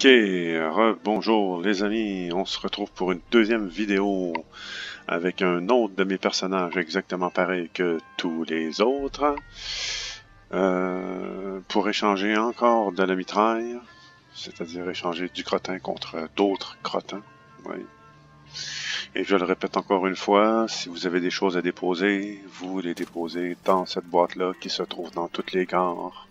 Ok, bonjour les amis, on se retrouve pour une deuxième vidéo avec un autre de mes personnages exactement pareil que tous les autres. Pour échanger encore de la mitraille, c'est-à-dire échanger du crottin contre d'autres crottins. Oui. Et je le répète encore une fois, si vous avez des choses à déposer, vous les déposez dans cette boîte-là qui se trouve dans toutes les gares.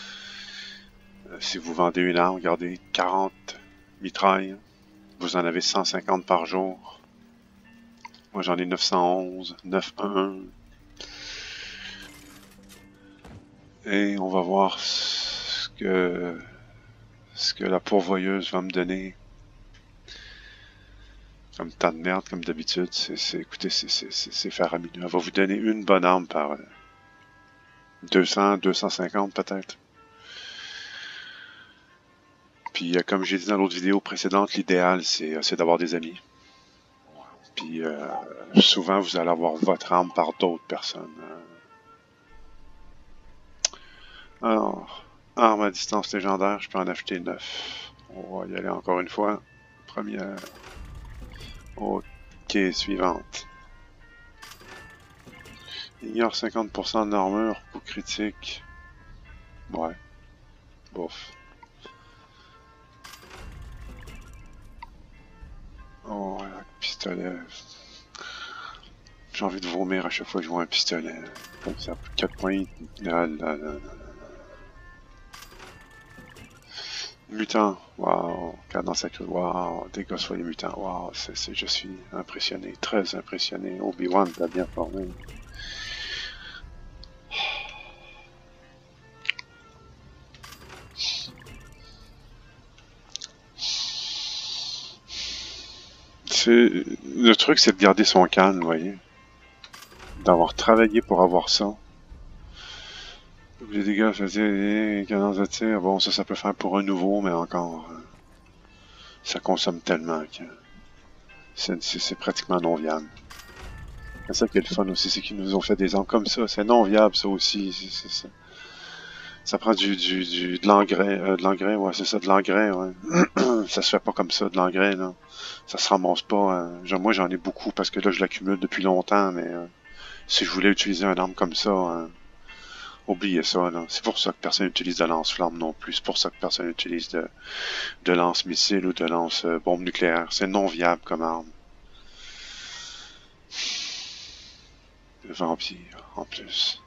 Si vous vendez une arme, regardez, 40 mitrailles, vous en avez 150 par jour. Moi j'en ai 911, 911. Et on va voir ce que la pourvoyeuse va me donner. Comme tas de merde, comme d'habitude. Écoutez, c'est faramineux. Elle va vous donner une bonne arme par 200, 250 peut-être. Puis comme j'ai dit dans l'autre vidéo précédente, l'idéal c'est d'avoir des amis. Puis souvent vous allez avoir votre arme par d'autres personnes. Alors, arme à distance légendaire, je peux en acheter 9. On va y aller encore une fois. Première. Ok, suivante. Ignore 50% de l'armure, coup critique. Ouais. Bof. Oh, un pistolet. J'ai envie de vomir à chaque fois que je vois un pistolet. Comme ça, 4 points. Là, là, là, là. Mutant, waouh, cadence accrue, waouh, dégâts sur les mutants, waouh, je suis impressionné, très impressionné. Obi-Wan t'a bien formé. Le truc, c'est de garder son calme, vous voyez. D'avoir travaillé pour avoir ça. Les dégâts, je veux dire, cadence de tir, bon, ça peut faire pour un nouveau, mais encore, ça consomme tellement que c'est pratiquement non viable. C'est ça qui est le fun aussi, c'est qu'ils nous ont fait des armes comme ça. C'est non viable, ça aussi. Ça prend de l'engrais, ouais, c'est ça, de l'engrais, ouais. Ça se fait pas comme ça, de l'engrais, là. Ça se ramasse pas. Moi, j'en ai beaucoup parce que là, je l'accumule depuis longtemps, mais si je voulais utiliser une arme comme ça, oubliez ça, là. C'est pour ça que personne n'utilise de lance-flamme non plus. C'est pour ça que personne n'utilise de lance-missile ou de lance-bombe nucléaire. C'est non viable comme arme. Le vampire, en plus.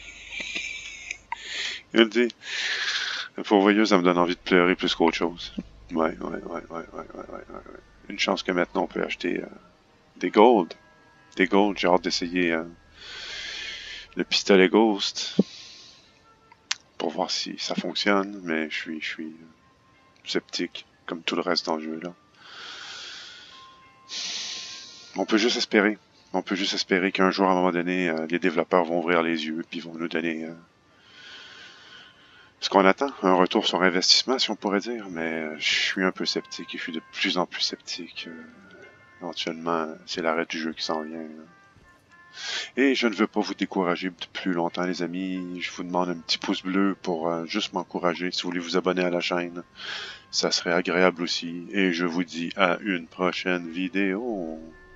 Il dit, la pourvoyeuse, ça me donne envie de pleurer plus qu'autre chose. Ouais. Une chance que maintenant on peut acheter des gold. Des gold, j'ai hâte d'essayer le pistolet Ghost pour voir si ça fonctionne, mais je suis sceptique, comme tout le reste dans le jeu là. On peut juste espérer. On peut juste espérer qu'un jour, à un moment donné, les développeurs vont ouvrir les yeux puis vont nous donner ce qu'on attend, un retour sur investissement, si on pourrait dire, mais je suis un peu sceptique et je suis de plus en plus sceptique. Éventuellement, c'est l'arrêt du jeu qui s'en vient. Et je ne veux pas vous décourager plus longtemps, les amis. Je vous demande un petit pouce bleu pour juste m'encourager. Si vous voulez vous abonner à la chaîne, ça serait agréable aussi. Et je vous dis à une prochaine vidéo.